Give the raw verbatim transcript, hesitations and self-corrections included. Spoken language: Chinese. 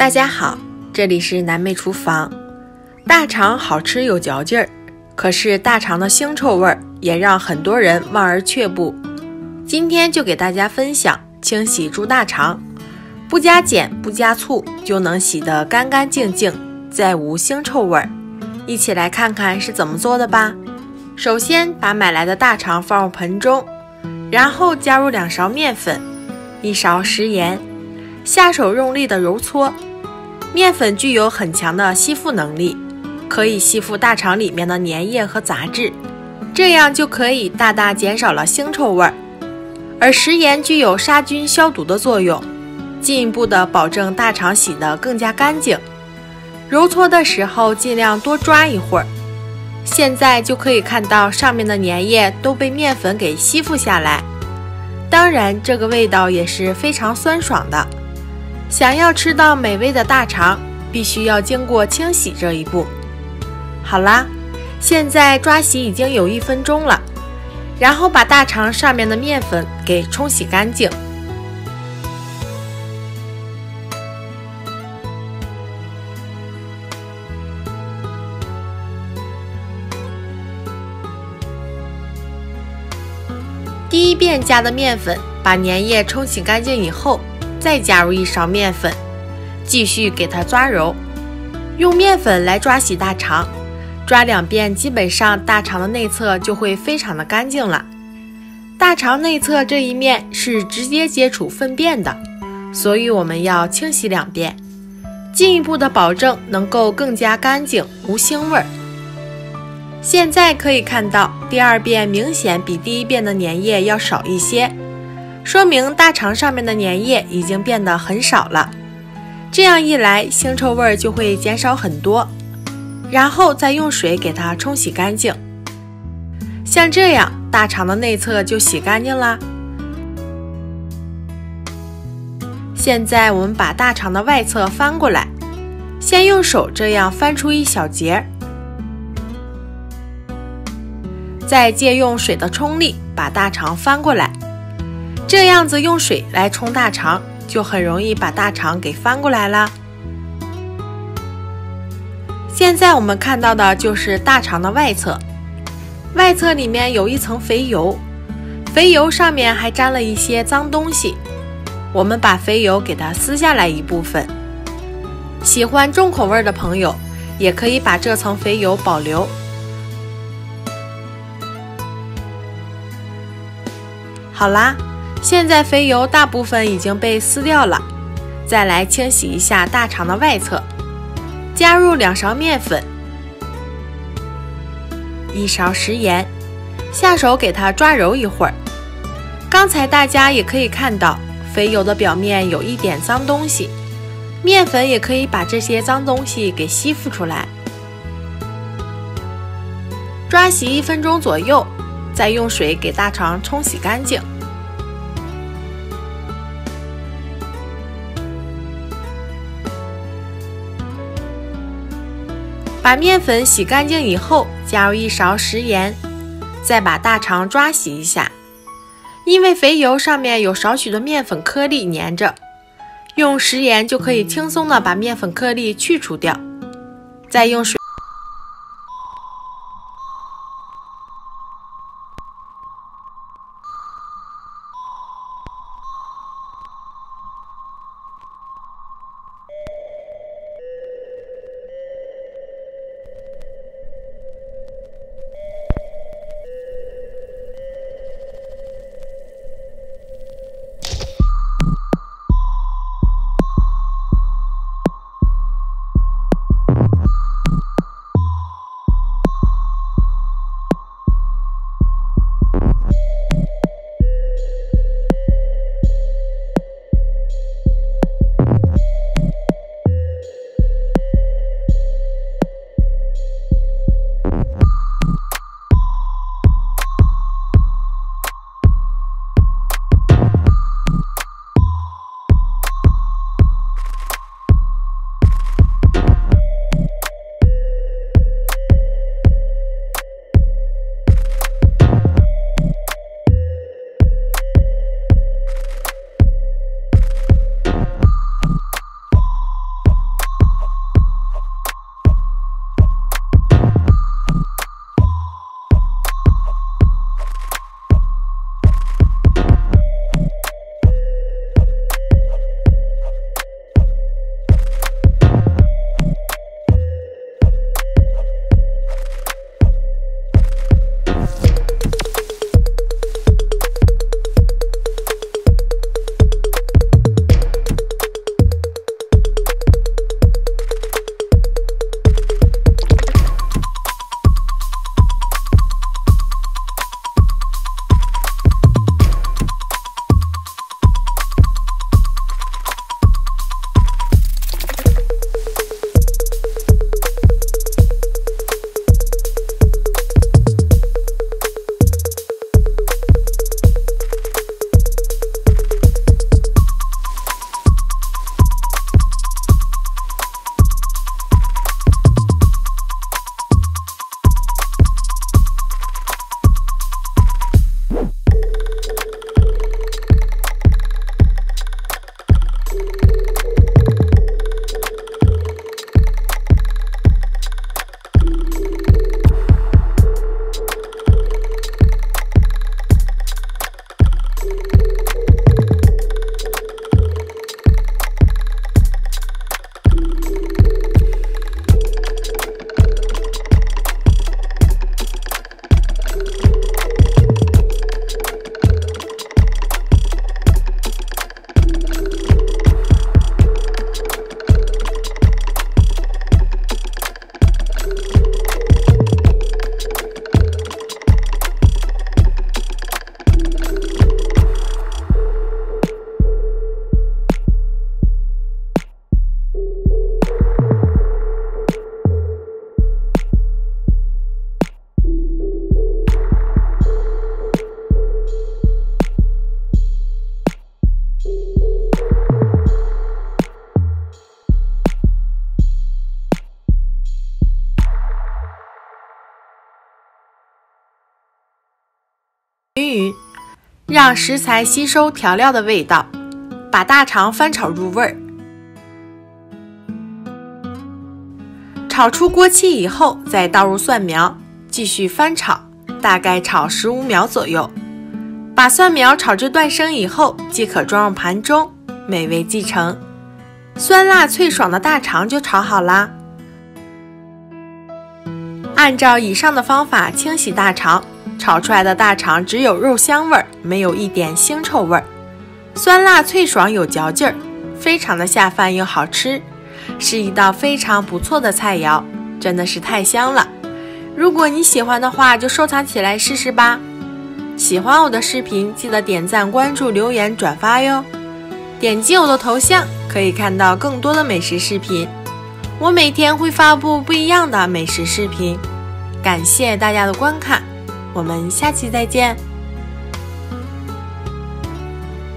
大家好，这里是南妹厨房。大肠好吃有嚼劲儿，可是大肠的腥臭味儿也让很多人望而却步。今天就给大家分享清洗猪大肠，不加碱不加醋就能洗得干干净净，再无腥臭味儿。一起来看看是怎么做的吧。首先把买来的大肠放入盆中，然后加入两勺面粉，一勺食盐，下手用力的揉搓。面粉具有很强的吸附能力，可以吸附大肠里面的粘液和杂质，这样就可以大大减少了腥臭味儿。而食盐具有杀菌消毒的作用，进一步的保证大肠洗得更加干净。揉搓的时候尽量多抓一会儿，现在就可以看到上面的粘液都被面粉给吸附下来，当然这个味道也是非常酸爽的。想要吃到美味的大肠，必须要经过清洗这一步。好啦，现在抓洗已经有一分钟了，然后把大肠上面的面粉给冲洗干净。第一遍加的面粉，把粘液冲洗干净以后，再加入一勺面粉，继续给它抓揉。用面粉来抓洗大肠，抓两遍，基本上大肠的内侧就会非常的干净了。大肠内侧这一面是直接接触粪便的，所以我们要清洗两遍，进一步的保证能够更加干净，无腥味儿。现在可以看到，第二遍明显比第一遍的粘液要少一些，说明大肠上面的粘液已经变得很少了。这样一来，腥臭味就会减少很多。然后再用水给它冲洗干净，像这样，大肠的内侧就洗干净啦。现在我们把大肠的外侧翻过来，先用手这样翻出一小截，再借用水的冲力把大肠翻过来。这样子用水来冲大肠，就很容易把大肠给翻过来啦。现在我们看到的就是大肠的外侧，外侧里面有一层肥油，肥油上面还沾了一些脏东西，我们把肥油给它撕下来一部分。喜欢重口味的朋友也可以把这层肥油保留。好啦，现在肥油大部分已经被撕掉了，再来清洗一下大肠的外侧。加入两勺面粉，一勺食盐，下手给它抓揉一会儿。刚才大家也可以看到，肥油的表面有一点脏东西，面粉也可以把这些脏东西给吸附出来。抓洗一分钟左右，再用水给大肠冲洗干净。把面粉洗干净以后，加入一勺食盐，再把大肠抓洗一下。因为肥油上面有少许的面粉颗粒粘着，用食盐就可以轻松的把面粉颗粒去除掉。再用水让食材吸收调料的味道，把大肠翻炒入味儿。炒出锅气以后，再倒入蒜苗，继续翻炒，大概炒十五秒左右。把蒜苗炒至断生以后，即可装入盘中，美味即成。酸辣脆爽的大肠就炒好啦。按照以上的方法清洗大肠，炒出来的大肠只有肉香味儿，没有一点腥臭味儿，酸辣脆爽有嚼劲儿，非常的下饭又好吃，是一道非常不错的菜肴，真的是太香了。如果你喜欢的话，就收藏起来试试吧。喜欢我的视频，记得点赞、关注、留言、转发哟。点击我的头像，可以看到更多的美食视频。我每天会发布不一样的美食视频。感谢大家的观看，我们下期再见。